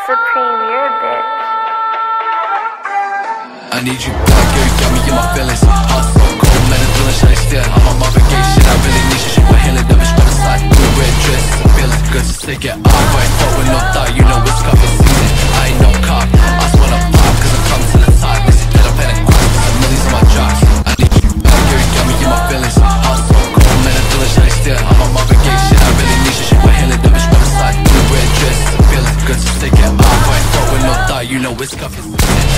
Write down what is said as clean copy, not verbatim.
Supreme, you're a bitch. I need you back, girl, you got me in my feelings. Heart so cold, man, I'm feeling shy still. I'm on my vacation, I really need you. She my healing, the bitch by the side. Blue red dress, it's a feeling good to take it off. I ain't fuck with no thought, you know it's cuffing season. I ain't no cop, I just wanna pop, cause I'm coming to the top. They see that I'm paying a cost, some millions on my drops. I need you back, girl, you got me in my feelings. Heart so cold, man, I'm feeling shy still. I'm on my vacation, I really need you. She my healing, the bitch by the side. Blue red dress, it's a feeling good to take it off. I ain't fuck with no thought, you know it's cuffing season.